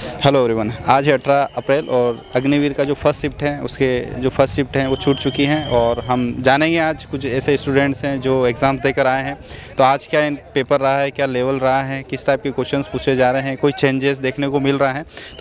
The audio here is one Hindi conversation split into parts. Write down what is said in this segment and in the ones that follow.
हेलो एवरीवन, आज है 18 अप्रैल और अग्निवीर का जो फर्स्ट शिफ्ट है उसके जो फर्स्ट शिफ्ट हैं वो छूट चुकी हैं और हम जानेंगे आज कुछ ऐसे स्टूडेंट्स हैं जो एग्ज़ाम्स देकर आए हैं। तो आज क्या इन पेपर रहा है, क्या लेवल रहा है, किस टाइप के क्वेश्चंस पूछे जा रहे हैं, कोई चेंजेस देखने को मिल रहा है। तो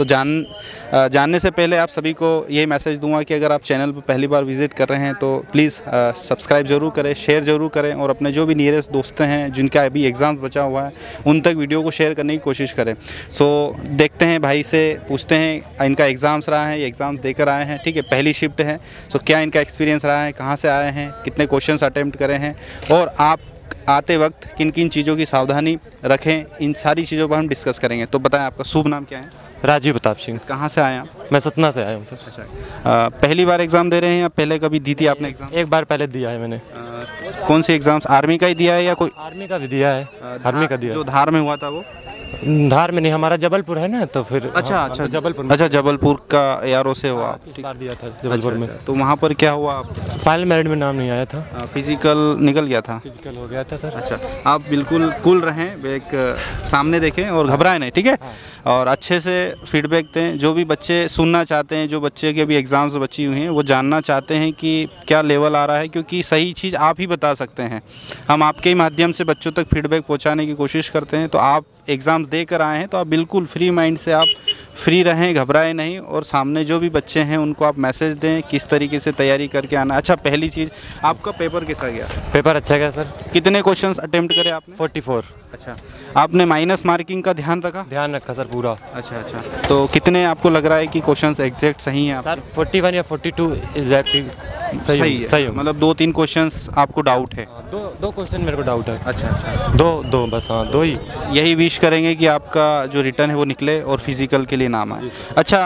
जानने से पहले आप सभी को यही मैसेज दूंगा कि अगर आप चैनल पर पहली बार विजिट कर रहे हैं तो प्लीज़ सब्सक्राइब ज़रूर करें, शेयर ज़रूर करें और अपने जो भी नियरेस्ट दोस्त हैं जिनका अभी एग्ज़ाम बचा हुआ है उन तक वीडियो को शेयर करने की कोशिश करें। सो देखते हैं, भाई से पूछते हैं इनका एग्ज़ाम्स रहा है, ये एग्ज़ाम्स देकर आए हैं, ठीक है, पहली शिफ्ट है। सो क्या इनका एक्सपीरियंस रहा है, कहाँ से आए हैं, कितने क्वेश्चंस अटेम्प्ट करे हैं और आप आते वक्त किन किन चीज़ों की सावधानी रखें, इन सारी चीज़ों पर हम डिस्कस करेंगे। तो बताएं आपका शुभ नाम क्या है? राजीव प्रताप सिंह। कहाँ से आए आप? मैं सतना से आया हूँ सर। अच्छा, पहली बार एग्ज़ाम दे रहे हैं या पहले कभी दी थी आपने एग्ज़ाम? एक बार पहले दिया है मैंने। कौन सी एग्ज़ाम्स, आर्मी का ही दिया है या कोई? आर्मी का भी दिया है। आर्मी का दिया जो धार में हुआ था वो? धार में नहीं, हमारा जबलपुर है ना, तो फिर अच्छा जबलपुर में। अच्छा, जबलपुर का यारों से हुआ आप? इस बार दिया था जबलपुर में। तो वहाँ पर क्या हुआ आप? फाइनल मेरिट में नाम नहीं आया था। फिजिकल निकल गया था? फिजिकल हो गया था सर। अच्छा, आप बिल्कुल कूल रहें, एक सामने देखें और घबराएं नहीं, ठीक है? और अच्छे से फीडबैक दें। जो भी बच्चे सुनना चाहते हैं, जो बच्चे के अभी एग्ज़ाम्स बची हुई हैं वो जानना चाहते हैं कि क्या लेवल आ रहा है, क्योंकि सही चीज़ आप ही बता सकते हैं। हम आपके ही माध्यम से बच्चों तक फीडबैक पहुंचाने की कोशिश करते हैं। तो आप एग्ज़ाम्स देकर आए हैं तो आप बिल्कुल फ्री माइंड से आप फ्री रहें, घबराएं नहीं और सामने जो भी बच्चे हैं उनको आप मैसेज दें किस तरीके से तैयारी करके आना। अच्छा, पहली चीज़, आपका पेपर कैसा गया? पेपर अच्छा गया सर। कितने क्वेश्चंस अटेम्प्ट करे आपने? 44। अच्छा, आपने माइनस मार्किंग का ध्यान रखा? ध्यान रखा सर पूरा। अच्छा, तो कितने आपको लग रहा है कि क्वेश्चंस एग्जैक्ट सही हैं सर? 41 या 42 एग्जैक्ट सही है। मतलब 2-3 क्वेश्चंस आपको डाउट है? दो क्वेश्चन मेरे को डाउट है। अच्छा, दो बस। हाँ, दो ही। यही विश करेंगे कि आपका जो रिटर्न है वो निकले और फिजिकल के लिए नाम आए। अच्छा,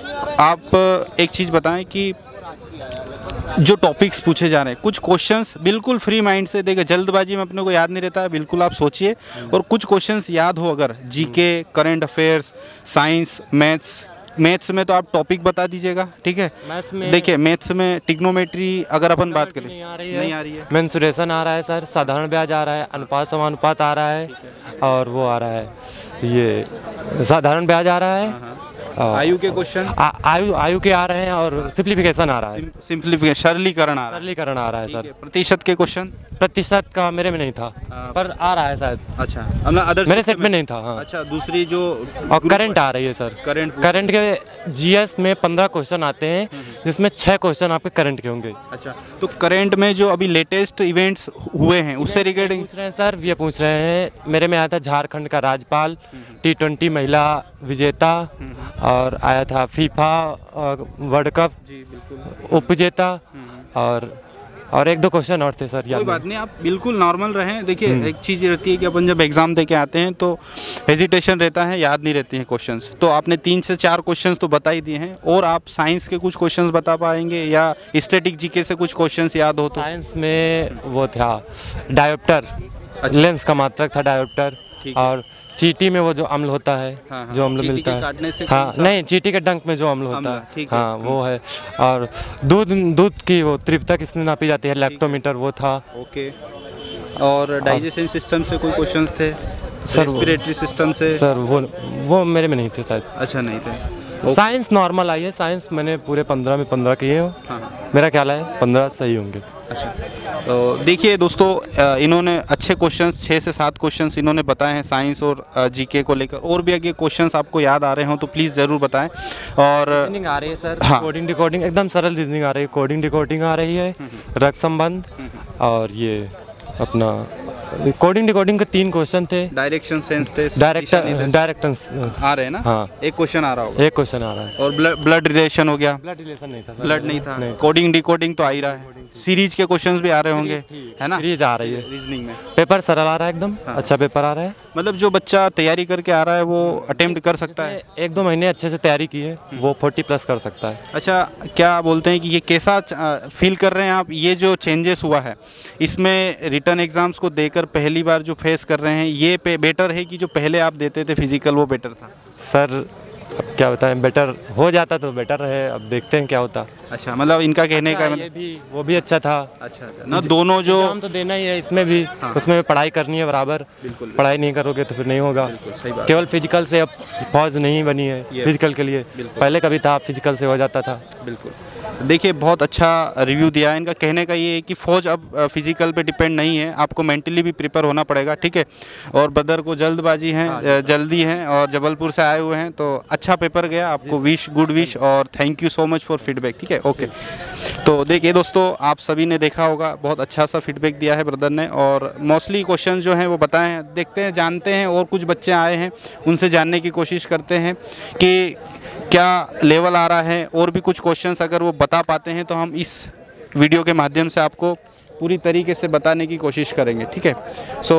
आप एक चीज़ बताएं कि जो टॉपिक्स पूछे जा रहे हैं, कुछ क्वेश्चंस बिल्कुल फ्री माइंड से, देखिए जल्दबाजी में अपने को याद नहीं रहता है, बिल्कुल आप सोचिए और कुछ क्वेश्चंस याद हो, अगर GK, current affairs, science, maths में तो आप टॉपिक बता दीजिएगा, ठीक है? देखिए मैथ्स में ट्रिग्नोमेट्री अगर अपन बात करें नहीं आ रही है। मेंसुरेशन आ रहा है सर, साधारण ब्याज आ रहा है, अनुपात समानुपात आ रहा है और वो आ रहा है, ये साधारण ब्याज आ रहा है। आयु के क्वेश्चन आयु के आ रहे हैं और सिंप्लीफिकेशन आ रहा है। सिंप्लीफिकेशन, सरलीकरण आ रहा है सर। प्रतिशत के क्वेश्चन? प्रतिशत का मेरे में नहीं था पर आ रहा है शायद। अच्छा, अदर मेरे सेट में नहीं था। हाँ। अच्छा, दूसरी जो और करंट आ रही है सर। करंट के जीएस में 15 क्वेश्चन आते हैं जिसमें 6 क्वेश्चन आपके करंट के होंगे। अच्छा, तो करंट में जो अभी लेटेस्ट इवेंट्स हुए हैं उससे रिगार्डिंग पूछ रहे हैं सर? ये पूछ रहे हैं। मेरे में आया था झारखंड का राज्यपाल, T20 महिला विजेता और आया था फीफा वर्ल्ड कप उपविजेता और 1-2 क्वेश्चन और थे सर। कोई बात नहीं, आप बिल्कुल नॉर्मल रहें। देखिए एक चीज़ रहती है कि अपन जब एग्ज़ाम दे के आते हैं तो हेजिटेशन रहता है, याद नहीं रहती हैं क्वेश्चंस। तो आपने 3 से 4 क्वेश्चंस तो बता ही दिए हैं, और आप साइंस के कुछ क्वेश्चंस बता पाएंगे या स्टैटिक जीके से कुछ क्वेश्चंस याद हो तो? साइंस में वो था डायोप्टर, लेंस का मात्रक था डायोप्टर, और चींटी में वो जो अम्ल होता है, जो अम्ल मिलता है। हाँ, नहीं, चींटी के डंक में जो अम्ल होता है, हाँ वो है। और दूध की वो तीव्रता किसने नापी जाती है, लैक्टोमीटर, वो था। ओके, और डाइजेशन सिस्टम से कोई क्वेश्चंस थे? सर रेस्पिरेटरी सिस्टम से? सर वो मेरे में नहीं थे शायद। अच्छा, नहीं थे। साइंस नॉर्मल आई है। साइंस मैंने पूरे 15 में 15 किए हो। मेरा ख्याल है 15 सही होंगे। अच्छा, तो देखिए दोस्तों, इन्होंने अच्छे क्वेश्चंस 6 से 7 क्वेश्चंस इन्होंने बताए हैं साइंस और जीके को लेकर। और भी अगर क्वेश्चंस आपको याद आ रहे हो तो प्लीज़ ज़रूर बताएं। और रीजनिंग आ रही है सर। कोडिंग डिकोडिंग एकदम सरल रीजनिंग आ रही है। कोडिंग डिकोडिंग आ रही है, रक्त संबंध, और ये अपना कोडिंग डिकोडिंग के 3 क्वेश्चन थे। डायरेक्शन सेंस टेस्ट, डायरेक्टन्स आ रहे हैं ना? हाँ, एक क्वेश्चन आ रहा होगा। एक क्वेश्चन आ रहा है। और ब्लड रिलेशन हो गया? ब्लड रिलेशन नहीं था सर। ब्लड नहीं था। कोडिंग डिकोडिंग तो आ ही रहा है। सीरीज के क्वेश्चंस भी आ रहे होंगे, है ना? सीरीज आ रही है रीजनिंग में। पेपर सरल आ रहा है एकदम। अच्छा पेपर आ रहा है, मतलब जो बच्चा तैयारी करके आ रहा है वो अटेम्प्ट कर सकता है। 1-2 महीने अच्छे से तैयारी की है वो 40+ कर सकता है। अच्छा, क्या बोलते हैं कि ये कैसा फील कर रहे हैं आप, ये जो चेंजेस हुआ है इसमें रिटर्न एग्जाम्स को देकर पहली बार जो फेस कर रहे हैं, ये बेटर है कि जो पहले आप देते थे फिजिकल वो बेटर था? सर अब क्या बताएं, बेटर हो जाता तो बेटर है, अब देखते हैं क्या होता। अच्छा, मतलब इनका कहने का ये भी वो भी अच्छा था। अच्छा अच्छा ना, दोनों जो एग्जाम तो देना ही है इसमें भी, उसमें पढ़ाई करनी है बराबर। बिल्कुल, पढ़ाई नहीं करोगे तो फिर नहीं होगा। सही बात। केवल फिजिकल से अब फौज नहीं बनी है फिजिकल के लिए, पहले कभी था फिजिकल से हो जाता था। बिल्कुल, देखिए बहुत अच्छा रिव्यू दिया है। इनका कहने का ये है कि फ़ौज अब फिजिकल पे डिपेंड नहीं है, आपको मेंटली भी प्रिपेयर होना पड़ेगा, ठीक है। और ब्रदर को जल्दबाजी है, जल्दी है और जबलपुर से आए हुए हैं, तो अच्छा पेपर गया, आपको विश, गुड विश और thank you so much for feedback, ठीक है, ओके। तो देखिए दोस्तों, आप सभी ने देखा होगा, बहुत अच्छा सा फीडबैक दिया है ब्रदर ने, और मोस्टली क्वेश्चन जो हैं वो बताए हैं, देखते हैं, जानते हैं। और कुछ बच्चे आए हैं, उनसे जानने की कोशिश करते हैं कि क्या लेवल आ रहा है, और भी कुछ क्वेश्चंस अगर वो बता पाते हैं तो हम इस वीडियो के माध्यम से आपको पूरी तरीके से बताने की कोशिश करेंगे, ठीक है। सो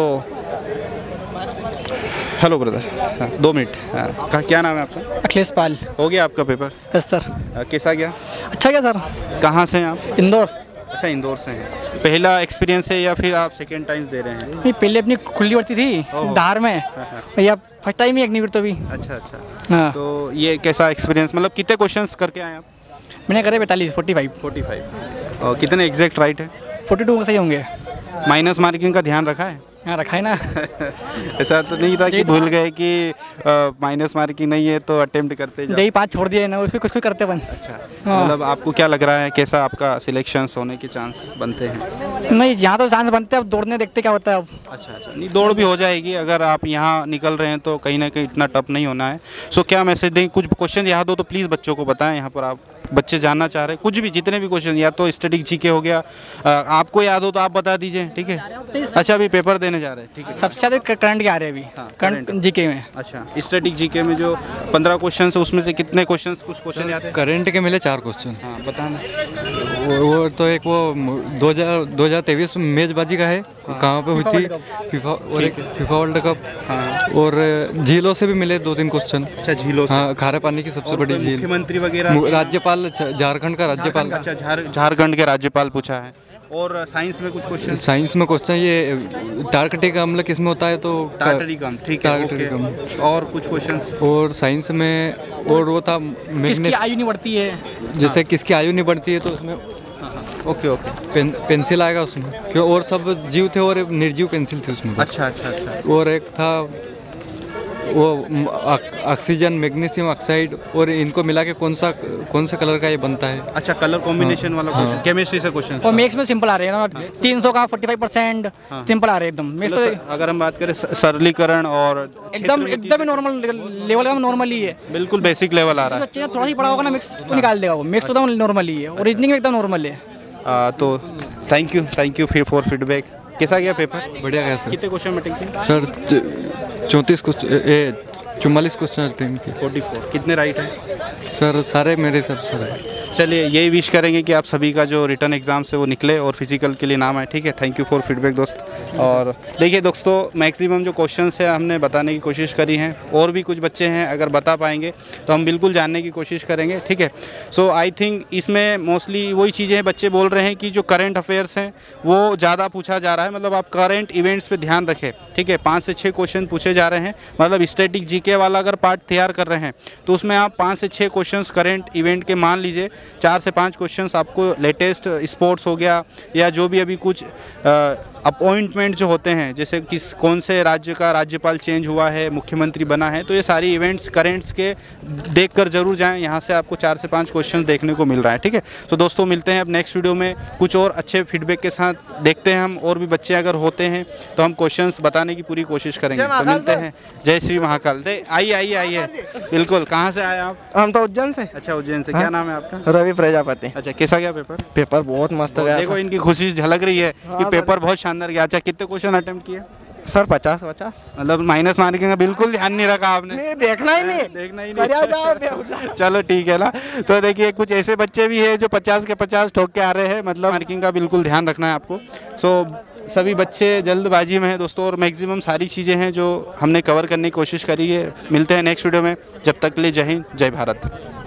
हेलो ब्रदर, 2 मिनट, क्या नाम है आपका? अखिलेश पाल। हो गया आपका पेपर? Yes sir. कैसा गया? अच्छा गया सर। कहाँ से हैं आप? इंदौर। अच्छा, इंदौर से हैं। पहला एक्सपीरियंस है या फिर आप सेकेंड टाइम दे रहे हैं? नहीं, पहले अपनी खुली भर्ती थी धार में, या फर्स्ट टाइम ही अग्निवीर तो भी। अच्छा अच्छा, हाँ। तो ये कैसा एक्सपीरियंस, मतलब कितने क्वेश्चंस करके आए आप? मैंने करे 45 और कितने एग्जैक्ट राइट है? 42 सही होंगे। माइनस मार्किंग का ध्यान रखा है? हाँ, रखा है ना। ऐसा तो नहीं था कि भूल गए कि माइनस मार्किंग नहीं है तो अटेम्प्ट करते जाओ? यही 5 छोड़ दिए ना, उसमें कुछ करते बन। अच्छा, मतलब आपको क्या लग रहा है, कैसा आपका सिलेक्शन होने के चांस बनते हैं? नहीं, यहाँ तो चांस बनते हैं, अब दौड़ने देखते क्या होता है अब। अच्छा अच्छा, नहीं दौड़ भी हो जाएगी, अगर आप यहाँ निकल रहे हैं तो कहीं ना कहीं इतना टफ नहीं होना है। सो क्या मैसेज दें, कुछ क्वेश्चन याद हो तो प्लीज़ बच्चों को बताएं, यहाँ पर आप बच्चे जानना चाह रहे हैं कुछ भी, जितने भी क्वेश्चन, या तो स्टैटिक जीके हो गया, आपको याद हो तो आप बता दीजिए, ठीक है। अच्छा, अभी पेपर देने जा रहे हैं, ठीक है। सबसे ज़्यादा करंट के आ रहे हैं अभी, करंट जीके में। अच्छा, स्टैटिक जीके में जो 15 क्वेश्चन है उसमें से कितने क्वेश्चन, कुछ क्वेश्चन याद है? करंट के मिले 4 क्वेश्चन। हाँ, बताना। वो तो एक वो 2023 मेजबाजी का है, कहाँ पे हुई थी, फीफा, और एक फीफा वर्ल्ड कप। हाँ। और झीलों से भी मिले 2-3 क्वेश्चन। अच्छा, झीलों से? हाँ, खारे पानी की सबसे बड़ी झील। मुख्यमंत्री वगैरह, राज्यपाल, झारखंड का राज्यपाल। अच्छा, झारखंड के राज्यपाल पूछा है। और साइंस में कुछ क्वेश्चन? साइंस में क्वेश्चन ये टार्कटिक अम्ल किस में होता है, तो टार्टरिक अम्ल, ठीक है, ओके। और कुछ क्वेश्चंस? और साइंस में और वो था किसकी आयु नहीं बढ़ती है, जैसे किसकी आयु नहीं बढ़ती है तो उसमें ओके ओके पेंसिल आएगा उसमें, क्यों, और सब जीव थे और निर्जीव पेंसिल थी उसमें। अच्छा अच्छा अच्छा। और एक था वो ऑक्सीजन, मैग्नीशियम ऑक्साइड, और इनको मिला के कौन सा कलर का ये बनता है। अच्छा, कलर कॉम्बिनेशन वाला क्वेश्चन, केमिस्ट्री से क्वेश्चन। और मैथ्स में सिंपल आ रहे हैं ना, 300 का 45% सिंपल आ रहे हैं एकदम। मैथ्स अगर हम बात करें सरलीकरण और एकदम नॉर्मल लेवल का, नॉर्मल ही है, बिल्कुल बेसिक लेवल आ रहा है। बच्चे ने थोड़ा ही पढ़ा होगा ना मैथ्स तो निकाल देगा वो। मैथ्स तो नॉर्मल ही है और रीजनिंग में एकदम नॉर्मल है। तो थैंक यू फॉर फीडबैक। कैसा गया पेपर? बढ़िया गया सर। कितने क्वेश्चन अटेंड किए सर? 44 क्वेश्चन अटेंड किए। 44। कितने राइट है सर? सारे मेरे हिसाब से राइट। चलिए, यही विश करेंगे कि आप सभी का जो रिटर्न एग्ज़ाम से वो निकले और फिजिकल के लिए नाम आए, ठीक है। थैंक यू फॉर फीडबैक दोस्त। और देखिए दोस्तों, मैक्सिमम जो क्वेश्चंस है हमने बताने की कोशिश करी हैं, और भी कुछ बच्चे हैं, अगर बता पाएंगे तो हम बिल्कुल जानने की कोशिश करेंगे, ठीक है। सो आई थिंक इसमें मोस्टली वही चीज़ें हैं, बच्चे बोल रहे हैं कि जो करंट अफेयर्स हैं वो ज़्यादा पूछा जा रहा है, मतलब आप करंट इवेंट्स पर ध्यान रखें, ठीक है। 5 से 6 क्वेश्चन पूछे जा रहे हैं, मतलब स्टैटिक जीके वाला अगर पार्ट तैयार कर रहे हैं तो उसमें आप 5 से 6 क्वेश्चन करंट इवेंट के मान लीजिए, 4 से 5 क्वेश्चंस आपको लेटेस्ट स्पोर्ट्स हो गया, या जो भी अभी कुछ अपॉइंटमेंट जो होते हैं, जैसे कौन से राज्य का राज्यपाल चेंज हुआ है, मुख्यमंत्री बना है, तो ये सारी इवेंट्स करेंट्स के देखकर जरूर जाएं। यहाँ से आपको 4 से 5 क्वेश्चन देखने को मिल रहा है, ठीक है। तो दोस्तों, मिलते हैं अब नेक्स्ट वीडियो में कुछ और अच्छे फीडबैक के साथ। देखते हैं हम और भी बच्चे अगर होते हैं तो हम क्वेश्चंस बताने की पूरी कोशिश करेंगे। तो मिलते हैं। जय श्री महाकाल। आइए बिल्कुल। कहाँ से आए आप? हम तो उज्जैन से। अच्छा, उज्जैन से। क्या नाम है आपका? रवि प्रजापति। अच्छा, कैसा गया पेपर? पेपर बहुत मस्त गया। देखो इनकी खुशी झलक रही है कि पेपर बहुत शानदार गया। अच्छा, कितने क्वेश्चन अटेम्प्ट किए सर? 50। मतलब माइनस मार्किंग का बिल्कुल ध्यान नहीं रखा आपने? नहीं, देखना ही नहीं। चलो ठीक है ना। तो देखिए, कुछ ऐसे बच्चे भी हैं जो 50 के 50 ठोक के आ रहे हैं, मतलब मार्किंग का बिल्कुल ध्यान रखना है आपको। सो सभी बच्चे जल्दबाजी में हैं दोस्तों, और मैक्सिमम सारी चीज़ें हैं जो हमने कवर करने की कोशिश करी है। मिलते हैं नेक्स्ट वीडियो में, जब तक के लिए जय हिंद, जय भारत।